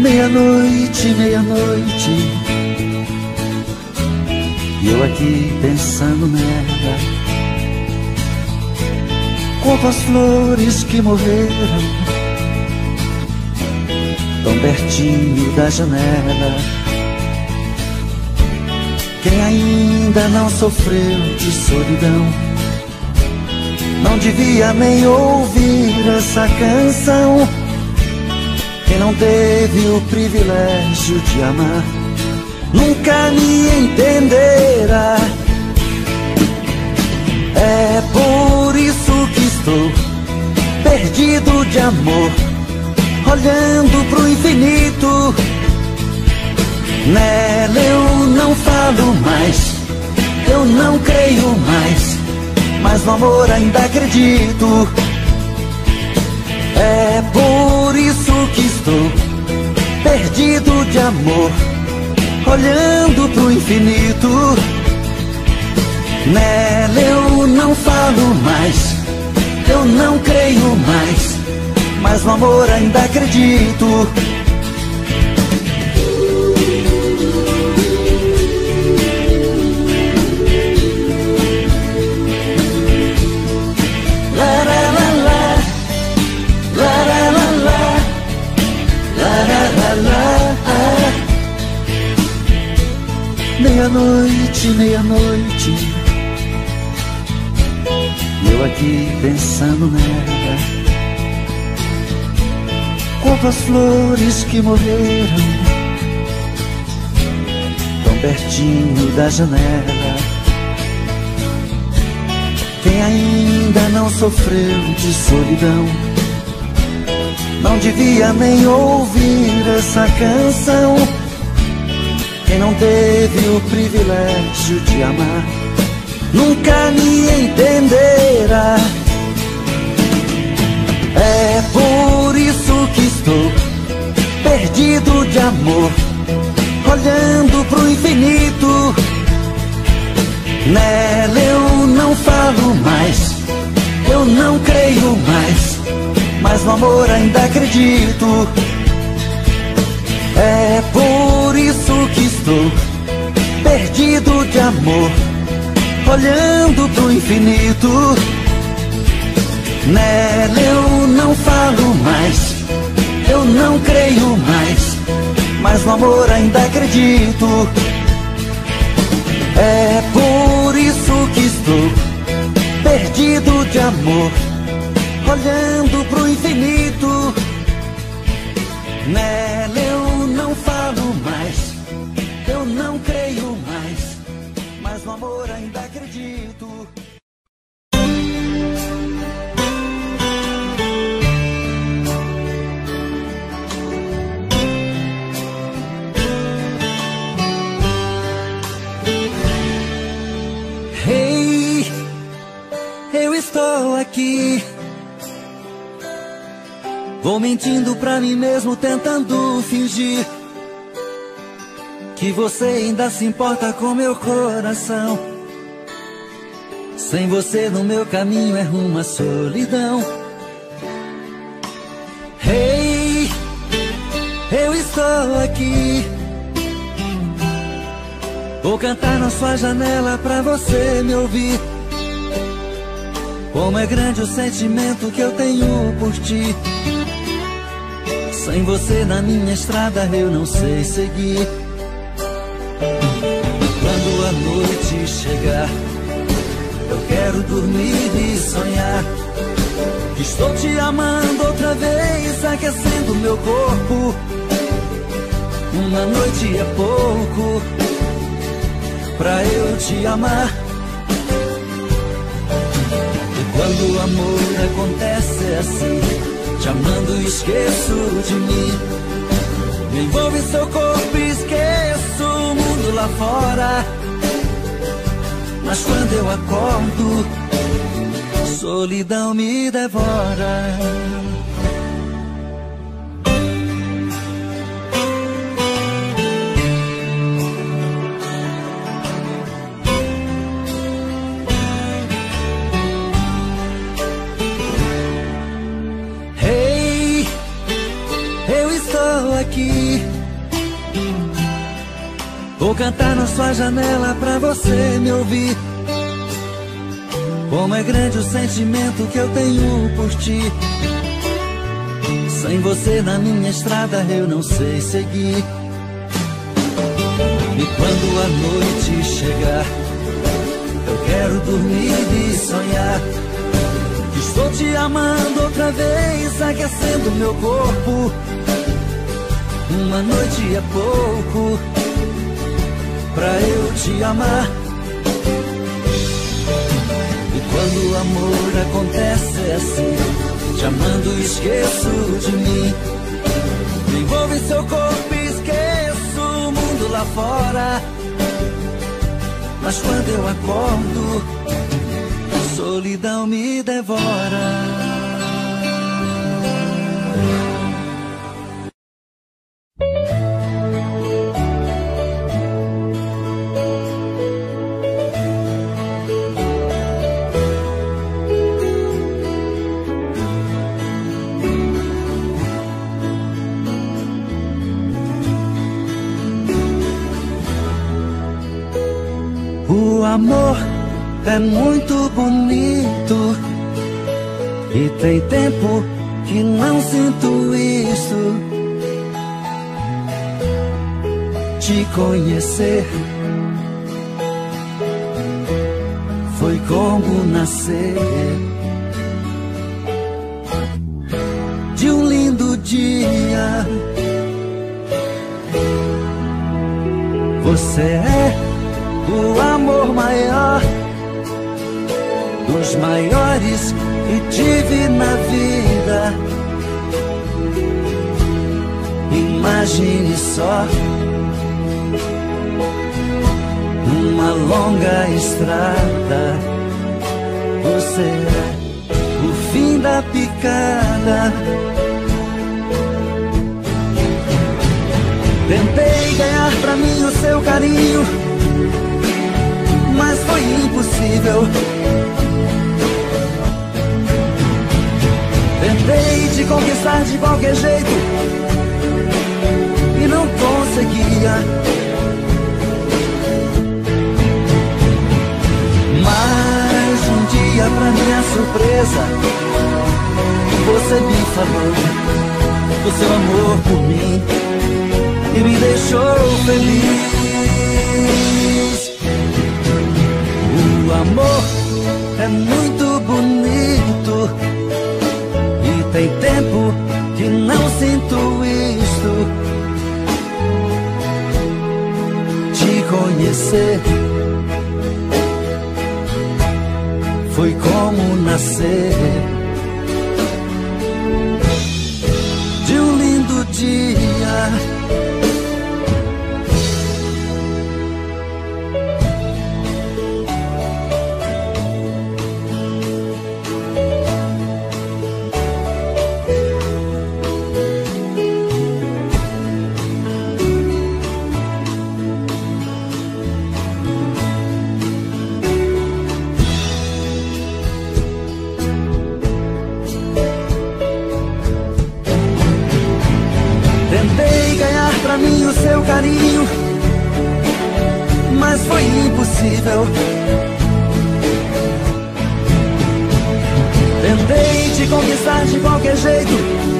Meia-noite, meia-noite, e eu aqui pensando nela, como as flores que morreram tão pertinho da janela. Quem ainda não sofreu de solidão não devia nem ouvir essa canção. Quem não teve o privilégio de amar nunca me entenderá. É por isso que estou perdido de amor, olhando pro infinito. Nela eu não falo mais, eu não creio mais, mas no amor ainda acredito. É por isso que estou perdido de amor, olhando pro infinito. Nela eu não falo mais, eu não creio mais, mas no amor ainda acredito. Meia-noite, meia-noite, eu aqui pensando nela, como as flores que morreram tão pertinho da janela. Quem ainda não sofreu de solidão não devia nem ouvir essa canção. Quem não teve o privilégio de amar nunca me entenderá. É por isso que estou perdido de amor, olhando pro infinito. Nela eu não falo mais, eu não creio mais, mas no amor ainda acredito. É por isso que estou perdido de amor, olhando pro infinito. Nela eu não falo mais, eu não creio mais, mas no amor ainda acredito. É por isso que estou perdido de amor, olhando pro infinito. Nela eu não falo mais, eu não creio mais, mas no amor ainda acredito. Hey, eu estou aqui. Vou mentindo pra mim mesmo, tentando fingir que você ainda se importa com meu coração. Sem você no meu caminho é rumo à solidão. Hey, eu estou aqui. Vou cantar na sua janela pra você me ouvir. Como é grande o sentimento que eu tenho por ti. Sem você na minha estrada eu não sei seguir. Quando a noite chegar, eu quero dormir e sonhar que estou te amando outra vez, aquecendo meu corpo. Uma noite é pouco pra eu te amar. E quando o amor acontece é assim, te amando esqueço de mim. Me envolvo em seu corpo e esqueço o mundo lá fora. Mas quando eu acordo, solidão me devora. Hey, eu estou aqui. Vou cantar na sua janela pra você me ouvir. Como é grande o sentimento que eu tenho por ti. Sem você na minha estrada eu não sei seguir. E quando a noite chegar, eu quero dormir e sonhar que estou te amando outra vez, aquecendo meu corpo. Uma noite é pouco pra eu te amar. E quando o amor acontece é assim, te amando esqueço de mim. Me envolvo em seu corpo e esqueço o mundo lá fora. Mas quando eu acordo, a solidão me devora. O amor é muito bonito e tem tempo que não sinto isso. Te conhecer foi como nascer de um lindo dia. Você é o amor maior dos maiores que tive na vida. Imagine só uma longa estrada. Você é o fim da picada. Tentei ganhar pra mim o seu carinho, mas foi impossível. Tentei te conquistar de qualquer jeito e não conseguia. Mas um dia, pra minha surpresa, você me falou do seu amor por mim e me deixou feliz. O amor é muito bonito e tem tempo que não sinto isto. Te conhecer foi como nascer de um lindo dia. Tentei ganhar pra mim o seu carinho, mas foi impossível. Tentei te conquistar de qualquer jeito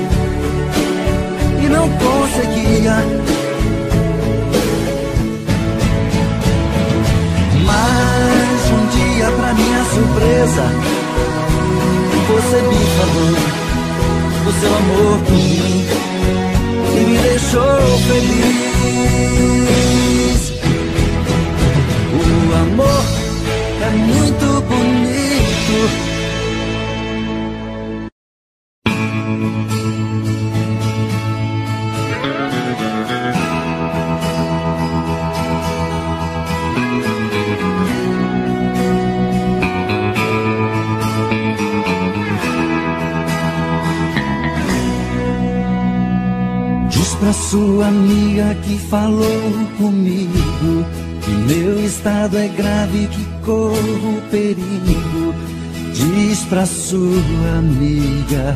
e não conseguia. Mas um dia, pra minha surpresa, você me falou do seu amor por mim e me deixou feliz. O amor é muito bonito. Pra sua amiga que falou comigo que meu estado é grave, que corro perigo. Diz pra sua amiga,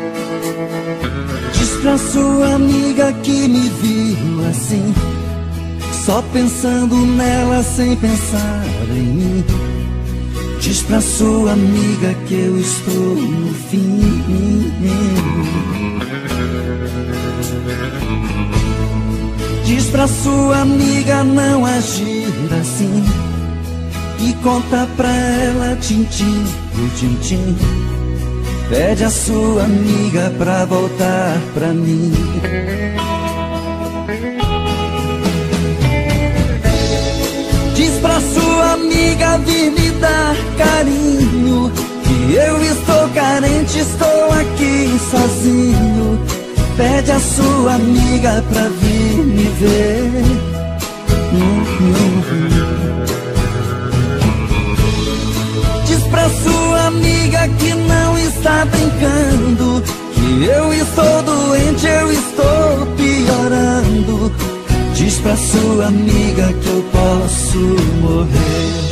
diz pra sua amiga que me viu assim só pensando nela sem pensar em mim. Diz pra sua amiga que eu estou no fim. Diz pra sua amiga não agir assim, e conta pra ela tintim por tintim. Pede a sua amiga pra voltar pra mim. Diz pra sua amiga vir me dar carinho, que eu estou carente, estou aqui sozinho. Pede a sua amiga pra vir me ver. Diz pra sua amiga que não está brincando, que eu estou doente, eu estou piorando. Diz pra sua amiga que eu posso morrer.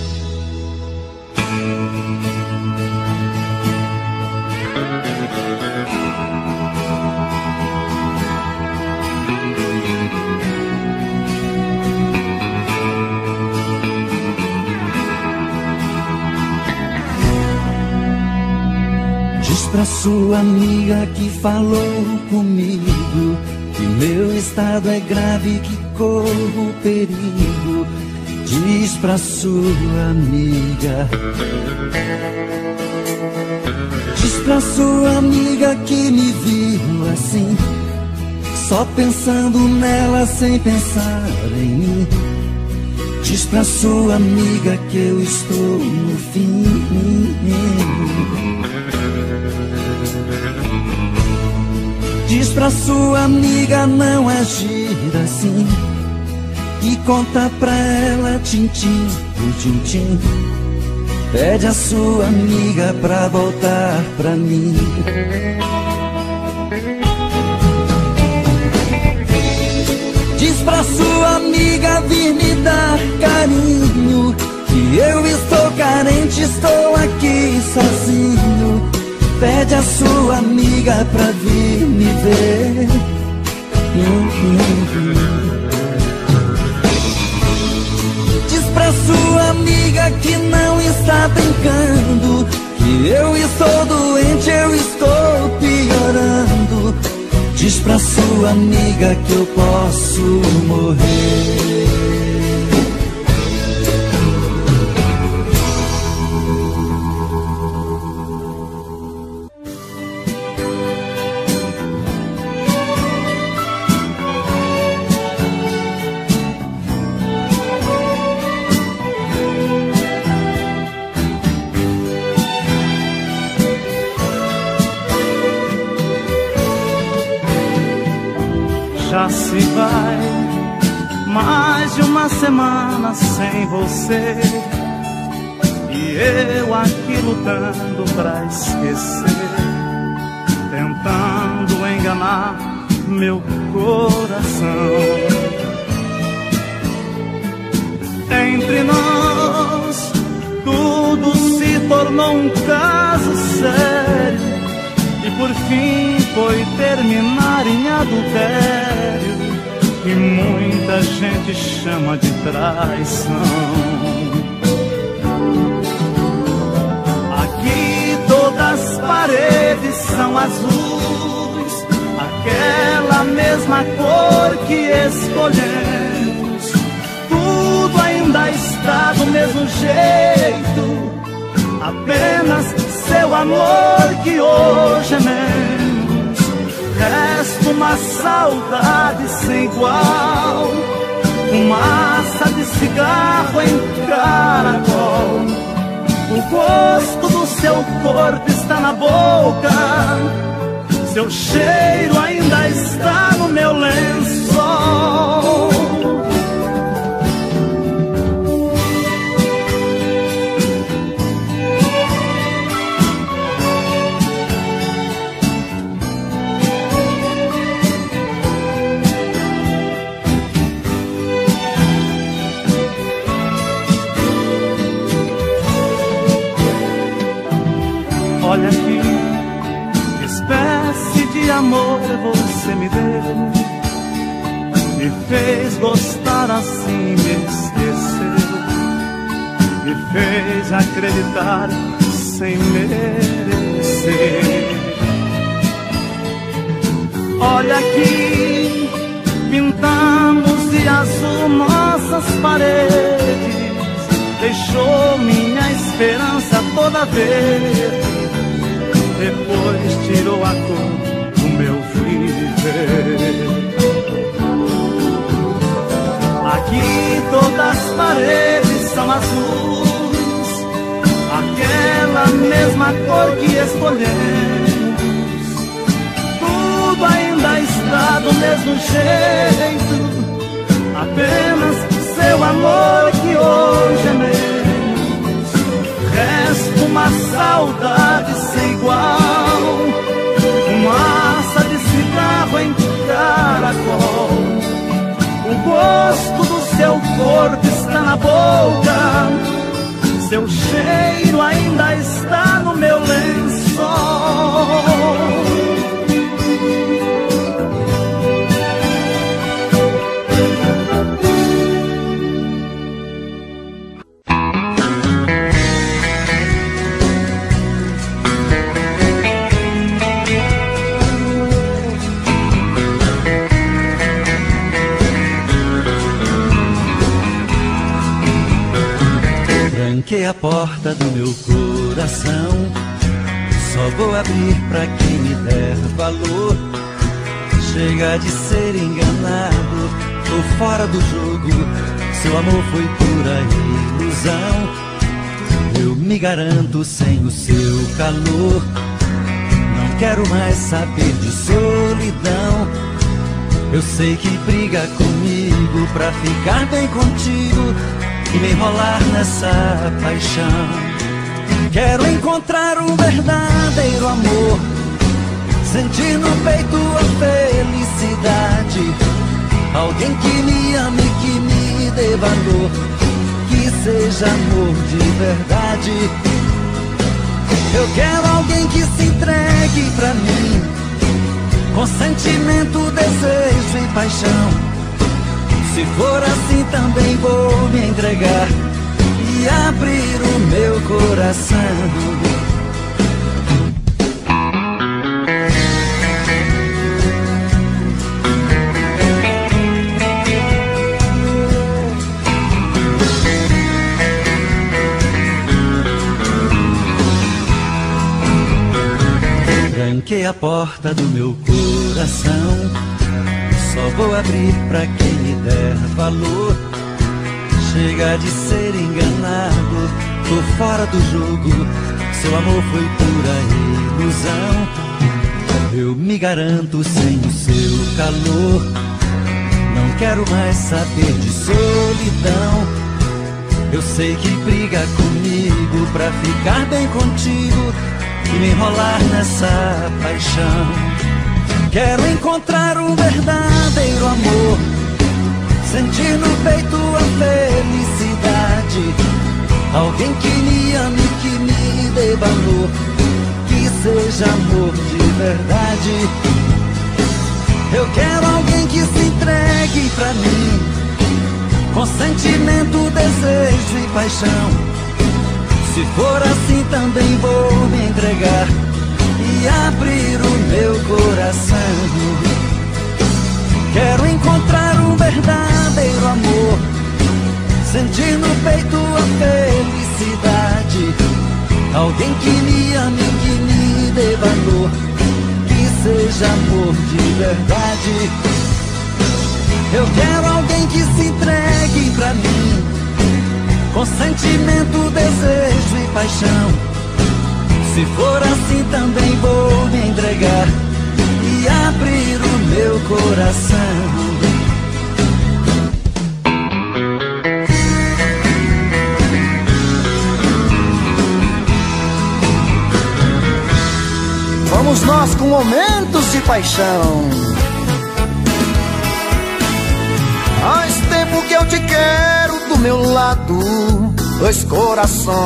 Diz pra sua amiga que falou comigo, que meu estado é grave, que corro perigo. Diz pra sua amiga. Diz pra sua amiga que me viu assim, só pensando nela sem pensar em mim. Diz pra sua amiga que eu estou no fim. Diz pra sua amiga não agir assim, e conta pra ela tintim por tintim. Pede a sua amiga pra voltar pra mim. Diz pra sua amiga vir me dar carinho, que eu estou carente, estou aqui sozinho. Pede a sua amiga pra vir me ver. Diz pra sua amiga que não está brincando, que eu estou doente, eu estou piorando. Diz pra sua amiga que eu posso morrer. Já se vai mais de uma semana sem você, e eu aqui lutando pra esquecer, tentando enganar meu coração. Entre nós tudo se tornou um caso sério, e por fim foi terminar em adultério, que muita gente chama de traição. Aqui todas as paredes são azuis, aquela mesma cor que escolhemos. Tudo ainda está do mesmo jeito, apenas seu amor que hoje é menos. Resta uma saudade sem igual, fumaça de cigarro em caracol. O gosto do seu corpo está na boca, seu cheiro ainda está no meu lençol. Olha aqui, que espécie de amor você me deu. me fez gostar assim, me esqueceu, me fez acreditar sem merecer. Olha aqui, pintamos de azul nossas paredes, deixou minha esperança toda verde, depois tirou a cor do meu viver. Aqui todas as paredes são azuis, aquela mesma cor que escolhemos. Tudo ainda está do mesmo jeito, apenas seu amor que hoje é meu. Resta uma saudade sem igual, fumaça de cigarro em caracol. O gosto do seu corpo está na boca, seu cheiro ainda está no meu lençol. Tranquei a porta do meu coração, só vou abrir pra quem me der valor. Chega de ser enganado, tô fora do jogo, seu amor foi pura ilusão. Eu me garanto sem o seu calor, não quero mais saber de solidão. Eu sei que briga comigo pra ficar bem contigo e me enrolar nessa paixão. Quero encontrar um verdadeiro amor, sentir no peito a felicidade, alguém que me ame, que me dê valor, que seja amor de verdade. Eu quero alguém que se entregue pra mim, com sentimento, desejo e paixão. Se for assim também vou me entregar e abrir o meu coração. Tranquei a porta do meu coração, só vou abrir pra quem me der valor. Chega de ser enganado, tô fora do jogo, seu amor foi pura ilusão. Eu me garanto sem o seu calor, não quero mais saber de solidão. Eu sei que briga comigo pra ficar bem contigo e me enrolar nessa paixão. Quero encontrar um verdadeiro amor, sentir no peito a felicidade, alguém que me ame, que me dê valor, que seja amor de verdade. Eu quero alguém que se entregue pra mim, com sentimento, desejo e paixão. Se for assim também vou me entregar e abrir o meu coração. Quero encontrar um verdadeiro amor, sentir no peito a felicidade, alguém que me ame, que me dê valor, que seja amor de verdade. Eu quero alguém que se entregue pra mim, com sentimento, desejo e paixão. Se for assim também vou me entregar e abrir o meu coração. Vamos nós com momentos de paixão. Faz tempo que eu te quero do meu lado, dois corações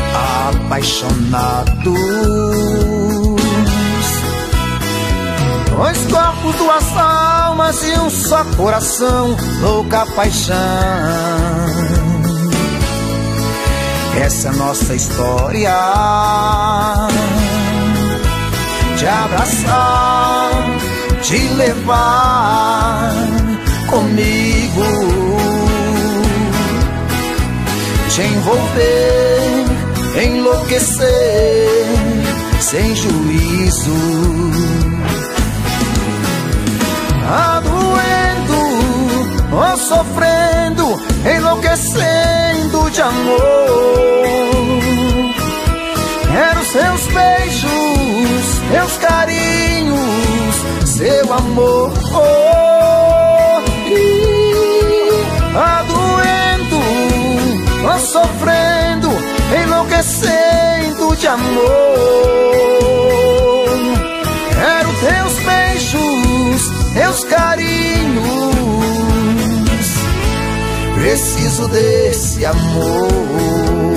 apaixonados. Dois corpos, duas almas e um só coração, louca paixão. Essa é a nossa história. Te abraçar, te levar comigo, te envolver, enlouquecer sem juízo. Doendo ou sofrendo, enlouquecendo de amor. Quero seus beijos, seus carinhos, seu amor. Doendo ou sofrendo, enlouquecendo de amor. Quero teus beijos, teus carinhos, preciso desse amor.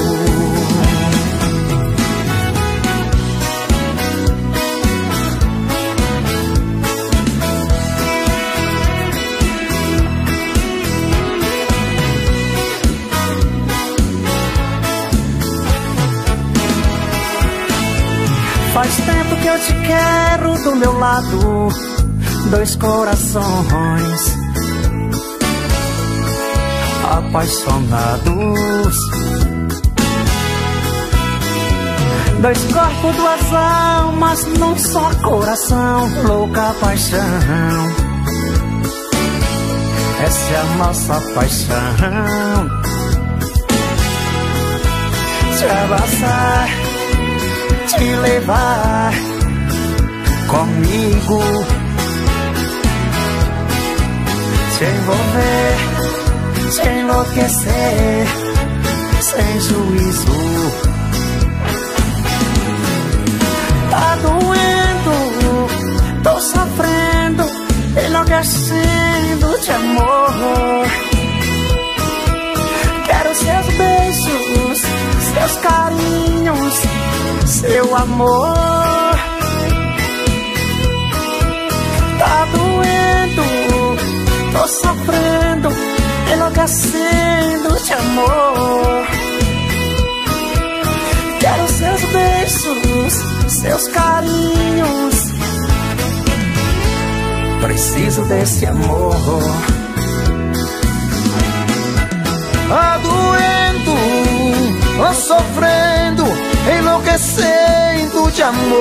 Faz tempo que eu te quero do meu lado, dois corações apaixonados, dois corpos, duas almas num só coração, louca paixão. Essa é a nossa paixão. Te abraçar, te levar comigo, te envolver, te enlouquecer sem juízo. Tá doendo, tô sofrendo, enlouquecendo de amor. Quero seus beijos, seus carinhos, seu amor. Tá doendo, tô sofrendo, enlouquecendo de amor. Quero seus beijos, seus carinhos, preciso desse amor. Doendo ou sofrendo, enlouquecendo de amor.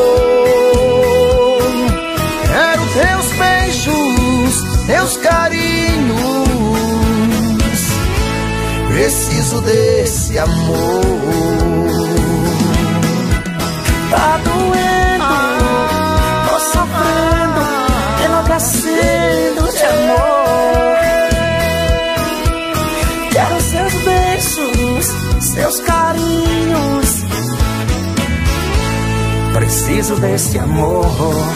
Quero teus beijos, teus carinhos, preciso desse amor. Tá doendo, tô sofrendo, enlouquecendo de amor. Quero seus beijos, seus carinhos, preciso desse amor.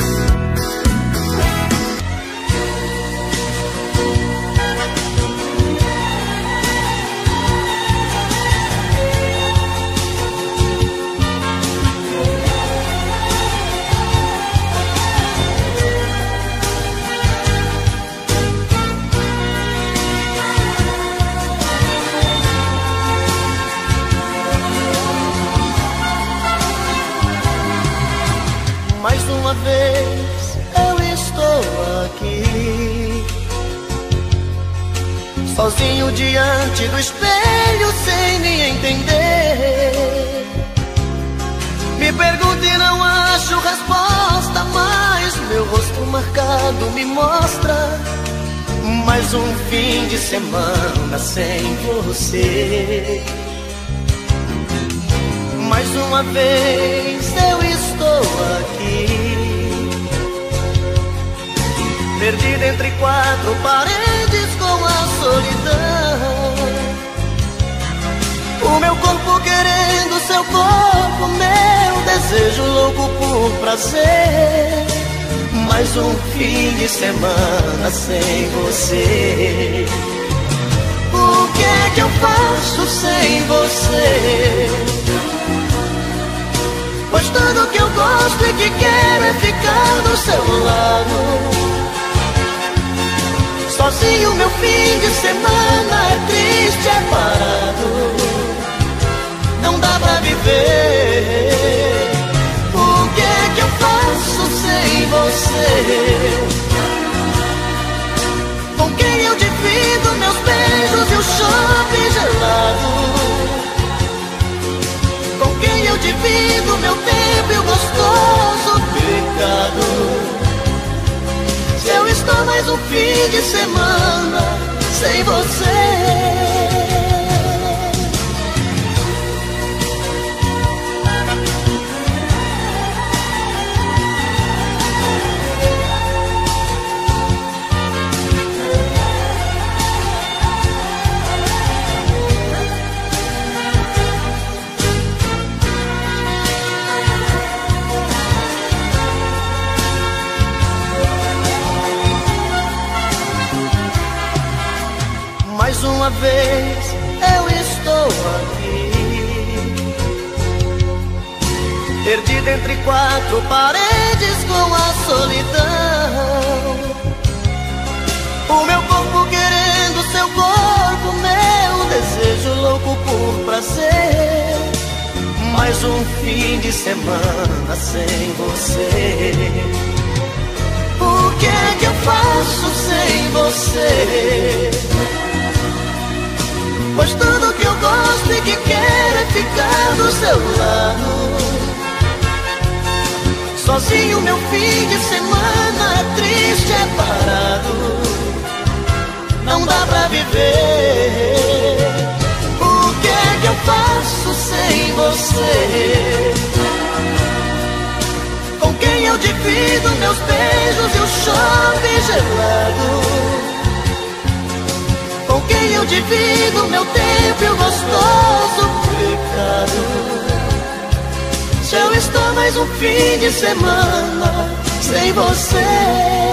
Mais uma vez eu estou aqui, sozinho diante do espelho sem me entender. Me pergunto e não acho resposta, mas meu rosto marcado me mostra mais um fim de semana sem você. Mais uma vez eu estou aqui, perdido entre quatro paredes com a solidão. O meu corpo querendo seu corpo, meu desejo louco por prazer. Mais um fim de semana sem você. O que é que eu faço sem você? Pois tudo que eu gosto e que quero é ficar do seu lado. Sozinho meu fim de semana é triste, é parado. Não dá pra viver. O que é que eu faço sem você? Com quem eu divido meus beijos e o chope gelado? Com quem eu divido meu tempo e o gostoso pecado? Se eu estou mais um fim de semana sem você. Mais uma vez eu estou aqui, perdido entre quatro paredes com a solidão. O meu corpo querendo seu corpo, meu desejo louco por prazer. Mais um fim de semana sem você. O que é que eu faço sem você? Pois tudo que eu gosto e que quero é ficar do seu lado. Sozinho meu fim de semana é triste, é parado. Não dá pra viver. O que é que eu faço sem você? Com quem eu divido meus beijos e o chope gelado? Com quem eu divido meu tempo e o gostoso pecado? Se eu estou mais um fim de semana sem você.